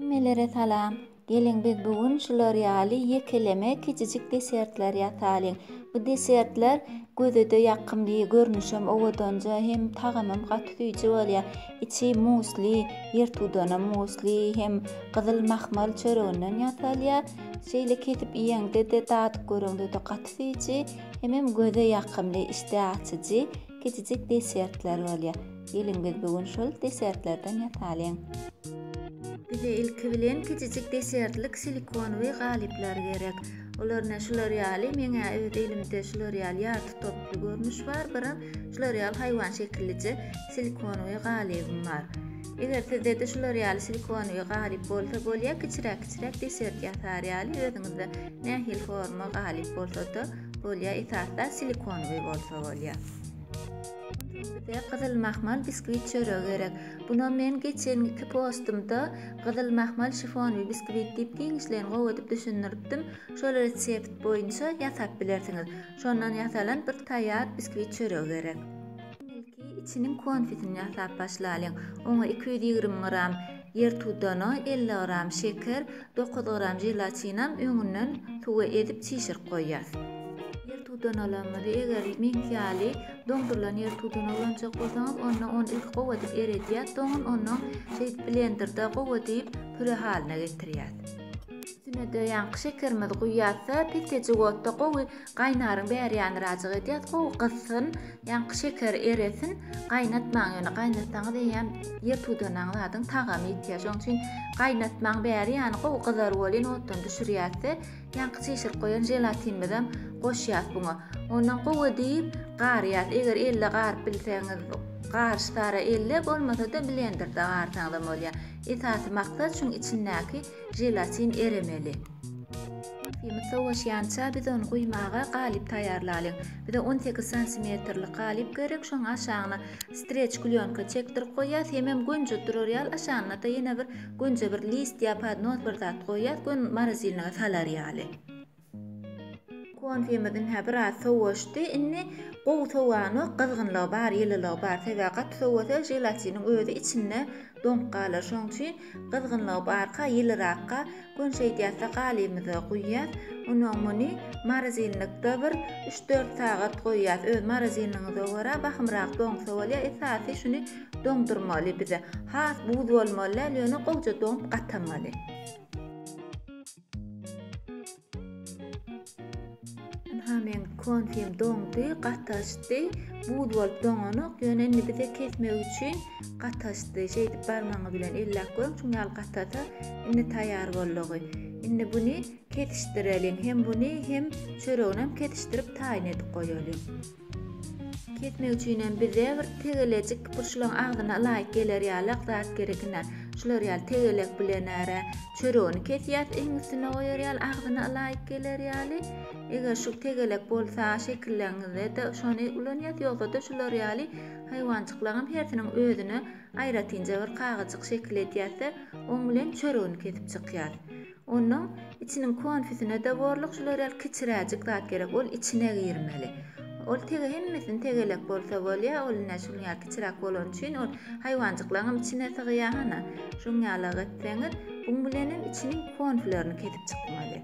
Melere salam. Gelin biz bugün şu L'Oreal'i yekeleme küçücük desertler yatalım. Bu desertler gözüde yakımlı görünüşüm oğudonca hem tagamım katüyücü bolýar. İçi musli, ýertudana musli hem gyzyl mahmal çöreginden ýatalýar. Şeýle ketip iýeňde de dadyk görüňde de katüyücü hem göze yakımlı işte açıcı küçücük desertler bolýar. Gelin biz bugün şol desertlerden ýatalım. Bize ilki bilen küçücük desertlik silikonwy galipler gerek. Olaryna şu L'Oreal'i meňe öz elimde şu L'Oreal ýarty toply görnüş bar, biram şu L'Oreal haýwan şekilliji silikonwy galibim bar. Eger sizde de şu L'Oreal silikonwy galip bolsa bolýar, kiçirek desert ýatarýaly özüňizde nähil forma galip bolsa da bolýar, esasda silikonwy bolsa bolýar. Bize gyzyl mahmal biskvit çöregi gerek. Buna men geçenki postumda gyzyl mahmal şifonwy biskvit diýip giňişlerini gowadyp düşünürdim. Şol resept boýunça ýasap bilersiňiz. Şondan ýasalan bir taýýar biskvit çöregi gerek. İçinin konfitini ýasap başlaýan. Oňa 220 gram ýertudana, 50 gram şeker, 9 gram jelatinam öňünden suwa edip çişirip goýýar. Ýertudanalamy eger miňkýaly doňdurulan ýertudanalanjak bolsaňyz, onu ilk gowadyp eredýär, soňra onu blenderda gowadyp püre halyna getirýär. Üstüne de ýanky şekerimiz goýýarsa, piteci gotda gowy gaýnaryň bäri ýany razyk edýär. Gowy gysyn, ýanky şeker eresin, gaýnatmaň ýöne gaýnatsaňyz hem ýertudanaň zadyň tagamy etýär. Şoň üçin gaýnatmaň bäri ýany gowy gyzary bolýan otdan düşürýärse, ýanky çeşir goýan jelatin bilen goşýar buňa. Ondan gowadyp garýar. Eger 50 garyp bilseňiz, garşdara 50 bolmasa da blenderda garsaňyz da bolýar. Esasy maksat şuň içindäki jelatin eremeli. Konfimiz sowaşýança biz onu goýmaga galip taýýarlalyk. Bize 18 santimetrlik galip gerek. Şoň aşagyna stretch klýonka çekdirip goýýas. Hemem gönje durýar. Aşagyna da ýene bir gönje bir list ýa-da not bir zat goýýas. Gön marzylyna salarýaly. Konfimizin biraz sowaşdy. Inni gowy sowany gyzgynlygy bar, ýyllygy bar. Sebägat sowasa jelatiniň özü içinde donk galar. Şoň üçin gyzgynlygy barka, ýyllyrakka gön şeýdýärse galymyzy goýýar. Onuň muny marzylyňda bir 3-4 sagat goýýar. Öz marzylyňyňyza görä bahymrak doňsa bolýar. Esasy şuny doňdurmaly bize. Has buz bolmaly, ýöne gowja doňup gatamaly. Hemen konfim doňdy, gataşdy, buz bolup doňanyk, ýöne bize kesmek üçin gataşdy. Şeýdip barmagy bilen ellek goýuň, şuňa gatata indi taýýar bolýar. Indi buny ketişdirelim, hem buny hem çöregini ketişdirip taýyn edip goýalım. Ketmek üçin bize bir tegelecik burşulaň agdyna laýyk gelerýärlik zat gerekine. Şular ýaly tegelek bilen ära çöregini kesýär, eň üstüne goýarýar, agdyna laýyk gelerýärli. Eger şu tegelek bolsa şekilleňizde de şonu ulanýar, ýogsa da şular ýaly haýwançyklaryň hersiniň özüne aýratynja bir kagaçyk şekil edýärse, oň bilen çöregini kesip çykýar. Onuň içiniň konfisine de borlyk şular ýaly kiçiräjik zat gerek, ol içine girmeli. Ol tege hemmesin tegelek bolsa bolýar, ol näşul ýa kiçirek bolan üçin ol haýwançyklaryň içine sygýar hana. Şoň ýaly etseňiz, buň bilenin içiniň konflerini kesip çykmaly.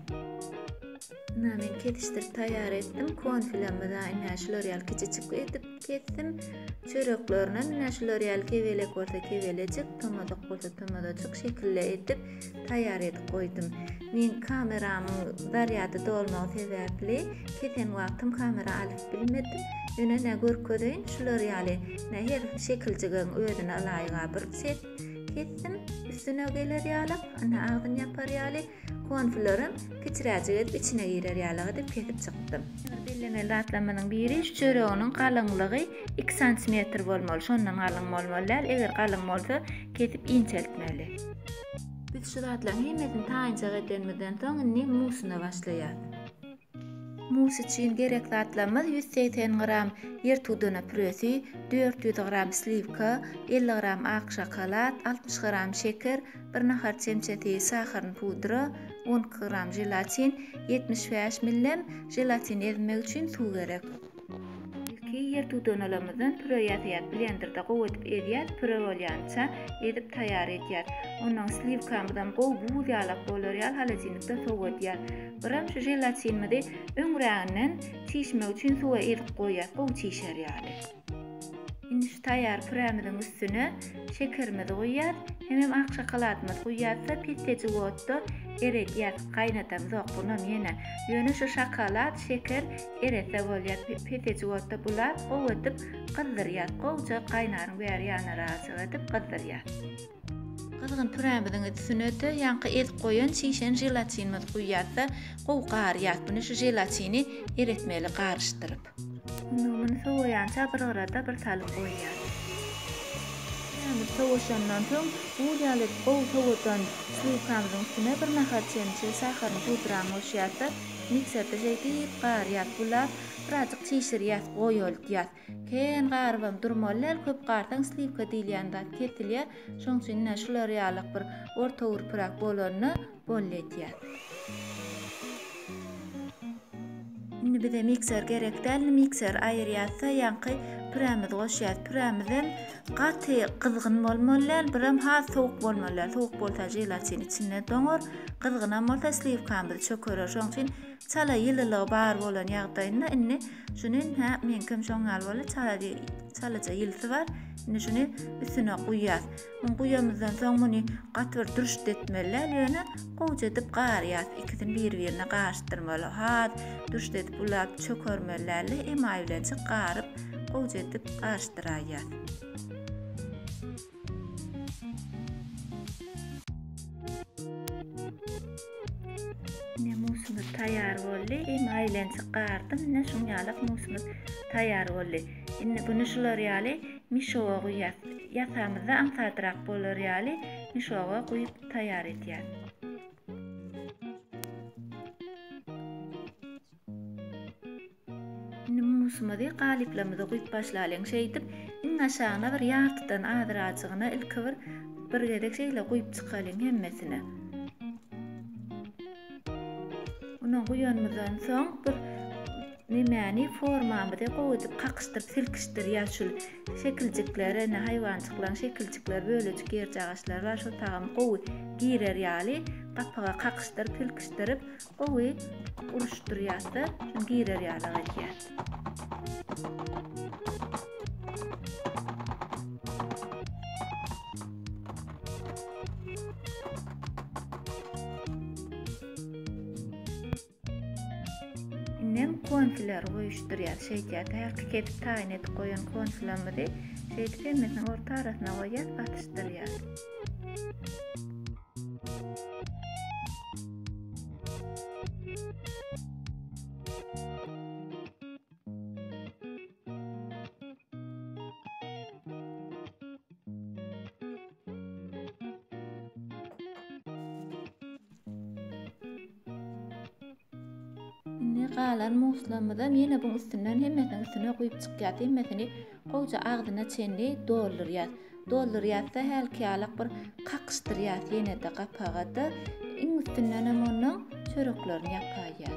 Men ketişdirip taýýar etdim. Konfilemi da näşul ýaly kiçik edip ketdim. Çöreklerini näşul ýaly kebelek bolsa kebelecik, tomadak bolsa tomadacık şekille edip taýýar edip goýdum. Men kameramyň barýady dolmagy sebäpli keten wagtym kamera alyp bilmedim. Ýöne ne görkedeýin şular ýaly her şekiljigiň özüne laýyga bir set ketdim. Üstüne gelerýaly, ana agdyn ýaparýaly. Konflerim kiçiräjik edip içine girerýaly edip kesip çykdym. Bellemeli ratlamanyň biri şu çöreginiň galyňlygy 2 cm bolmaly. Şondan galyň bolmaly. Eger galyň bolsa kesip inçeltmeli. Biz şu ratlaryň hemmesini taýynja edilmeden soň indi musyna başlaýar. Mus için gerek zatlarymyz 180 gram ýertudana püresi, 400 gram slivka, 50 gram ak şokolat, 60 gram şeker, 1 nahar çemçeti saharyn pudra, 10 gram jelatin, 75 ml jelatin ezmek üçin suw gerek. Ilki her tutunalamızdan püre yatıyat blenderda qowutup ediyat, püre bolýança edip taýar edýär. Ondan slivkamydan gow buz ýalap bolarýar, halajinikde sowadýar. Biram şu jelatinmidi öňräginden çişmek üçin suwa edip goýýar, gow çişerýär. Indi şu taýar püremizin üstüne şekerimizi goýýar, hemem ak şokoladymyzy goýýarsa peteci wotda eredýär, gaýnatamyz ok bunam ýene. Ýöne şu şokolad, şeker eretse bolýar, peteci wotda bular gowatyp gyzdyrýar, gowja gaýnaryň bäri ýanyna raçyk edip gyzdyrýar. Kızgın püremizin üstüne de yankı edip goýan şişen jelatinimizi goýýarsa gow garýar. Bunu şu jelatini eretmeli garışdyryp. Bunu soğuyanca bir arada bir salyp goýýar. Ýa-ni soğuşandan soň bu ýaly gow soğudan slivkamyzyň üstüne bir nähar çemçe saharyny pudram goşýarsa mikserde jeýdip garýar. Bular birazjyk çişirýär, goýulýar. Ken garybam durmalar, köp gardan slivka diýilýän zat kesilýär. Şoň üçin şular ýalyk bir orta urprak bolanyny bolledýär. Indi bize mikser gerek däl, mikser aýyrýarsa ýanky püremiz goşýar. Püremizden gaty gyzgyn bolmalar, biram ha sowuk bolmalar. Sowuk bolsa jelatin içinde doňar, gyzgyn bolsa slivkamyzy çökerer. Şoň üçin çala ýylylygy bar bolan ýagdaýynda indi şuny men kim şoňal bolar, çalaja ýylsy bar. Indi şuny üstüne goýýar. Bunu goýýamyzdan soň muny gaty bir dürşt etmeler, ýöne gowja edip garýar. İkisini bir-birine garşdyrmaly. Ha dürşt edip ulap çökermelerle emaý bilen çykaryp gowja edip garşdyrýar. Musumuz taýar boldy. Emaý bilen çykardym. Ine şoň ýalyk musumuz taýar boldy. Indi bunu şular ýaly mişoga goýýar. Ýasamyzda aňsadyrak bolar ýaly mişoga goýup taýar edýär. Indi musumuzy galyplamyza goýup başlaýan şeýdip, iň aşagyna bir ýartydan adyraçygyna ilki bir gedek şeýle goýup çykalyň hemmesine. Onu goýanmyzdan soň bir nimeni formamyzy goýup kakışdyryp silkişdirýär. Şol şekilçikler, haýwançyklaryň şekilçikler, bölejik ýerjagaçlar bar, şu tagam gowy girer ýaly gapaga kakışdyryp silkişdirip gowy uruşdurýarsa, şu girer ýaly edýär. Konfiler goýuşdurýar, şeýdýär. Täki ketip taýin edip goýan konfilamizy şeýdip hemmesini orta arasyna goýýar, batışdyrýar. Galan muslamydan ýene bu üstünden hemmesini üstüne goýup çykýar. Hemmesini gowja agdyna çenli doldurýar. Doldurýarsa helki ýalyk bir kakışdyrýar ýene de gapaga da iň üstünden hem onuň çöreklerini ýapaýar.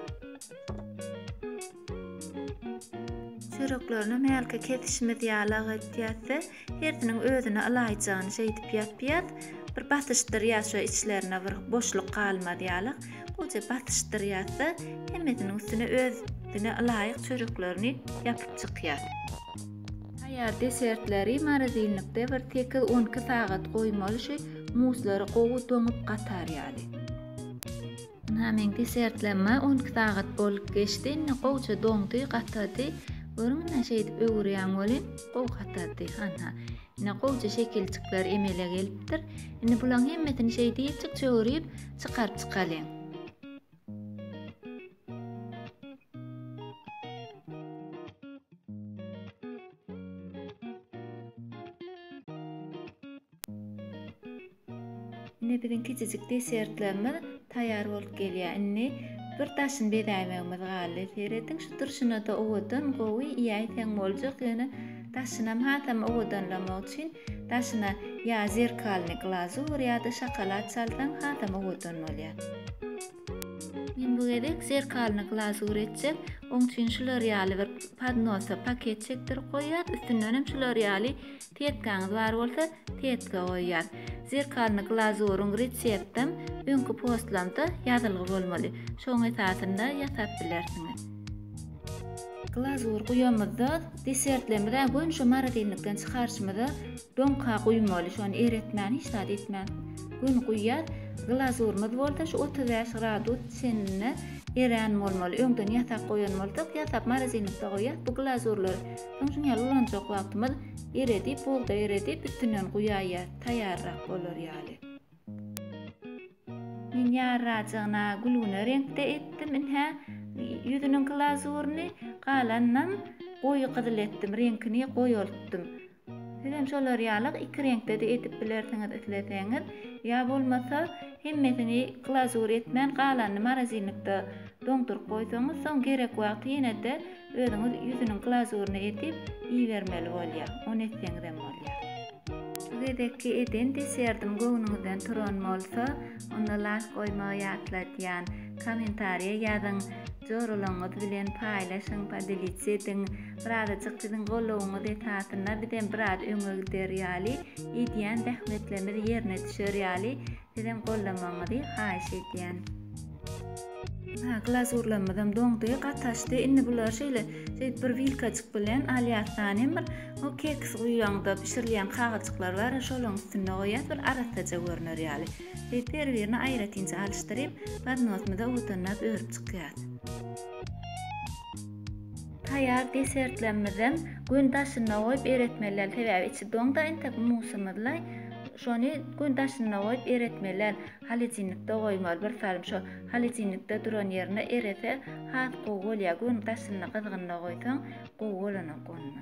Çöreklerini helki ketişmez ýalyk etýärse, herdiniň özüne alaýjagyny şeýdip ýapýar. Bir batışdyrýar, şu içlerine bir boşluk kalmady ýalyk. Goýja batışdyrýarsa, hemmesiniň üstüne özüne laýyk çöreklerini ýapyp çykýar. Taýar desertleri marazilinlikde bir 8-12 sagat goýmaly şu muslary gowy doňup gatar ýaly. Hemen desertlenme 12 sagat bolup geçdi. Gowça doňdy, gatady. Görüňňä şeýdip öwürýän bolyn, gow gatady. Ine gowça şekilçikler emele gelipdir. Ine bulan hemmesini şeýdip çöwerip çykaryp çykalyň. Ine biziň kiçijik desertlerimiz taýar bolup gelýär. Ine bir daşyn bedäýmegimiz galy. Serediň şu durşuna da owadan gowy ýaý teň boljak. Ýene daşynam hatam owadanlamak üçin daşyna ýa zerkalny glazur ýa-da şokolad saldan hatam owadan bolýar. Men bu gedek zerkalyny glazur etjek, oň üçin şular ýaly bir podnosa paket çekdirip goýýar, üstünden hem şular ýaly tetgaňyz bar bolsa, tetge goýýar. Zerkalyny glazuryň reseptim öňkü postlamda ýazylgy bolmaly. Şoň esasynda ýasap bilersiňiz. Glazur goýamyzda desertlemizden goýun şu maratilnikden çykarşymyzda doňka goýmaly, şonu eretmän, hiç zat etmän. Gün goýýar, glazurymyz bolsa şu 35 gradus senine eren bolmaly. Öňden ýasak goýan bolsak, ýasap maratilnikde goýýar. Bu glazurlar soňşun ýaly ulanjak wagtymyz eredip, bolda eredip üstünden goýýar, taýýarrak bolar ýaly. Men ýarrajagyna gülüne renkde etdim, inha ýüzüniň glazuryny galannam goýy gyzyl etdim, renkini goýultdym. Hem şolar ýaly iki renkde de edip bilersiňiz isleseňiz, ýa bolmasa hemmesini glazur etmän galanny marazinlikde doňdurup goýsaňyz, soň gerek wagt ýene-de özüňiz ýüzüniň glazuryny edip iýermeli bolýar. Onu etseňiz hem bolýar. Gedekki eden desertim göwnüňizden turan bolsa, onda las goýmagy ýatladýan kommentariýa ýazyň. Jorulaňyz bilen paýlaşyň, padilitse ediň. Birazajyk siziň golawyňyz etasynda bizden biraz öňe gider ýaly, edýän zähmetlerimiz ýerine düşer ýaly, sizem gollamaňyzy haýyş edýän. Glazurlarymyzam doňdy, gataşdy. Indi bular şeýle bir wilkaçyk bilen alýasdan hem bir o keks uýaňda pişirilýän kagajyklar bar, şolaryň üstüne goýýar, bir arataja görünür ýaly. Her-birini aýratynça alışdyryp, podnosmyza utanap örüp çykýar. Taýýar desertlerimizem gün daşyna goýup eretmeler sebäbi içi doňda entek musymyzlay. Şonu gün daşyna goýup eretmeler halejinlikde goýmaly. Bir salym şo halejinlikde duran ýerine erese has gowy bolýar. Gün daşyna gyzgyna goýsaň gowy bolana gonma.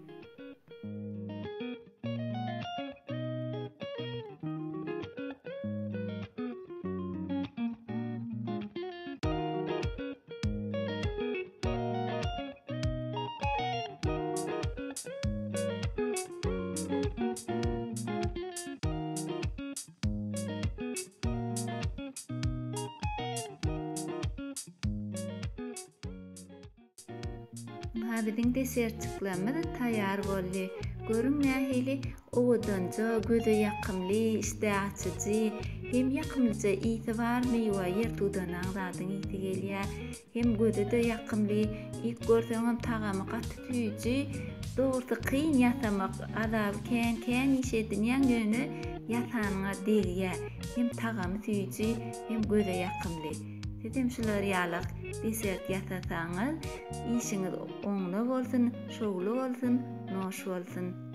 Biziň desertçyklarymyz taýýar boldy. Görüň nähili owudunja, göze ýakymly, işde açyjy, hem ýakymlyja ýiti bar, meýwe ýer tudanan zadyň ýiti gelýär. Hem göze de ýakymly, ilk görseňem tagamy gaty tüýji, dogry kyn ýasamak, azab kän ýişedinýän ýöne ýasanyňa degýär. Hem tagamy tüýji, hem göze ýakymly. Sizem şular ýalyk desert ýasasaňyz, işiňiz oňly bolsun, şowly bolsun, noş bolsun.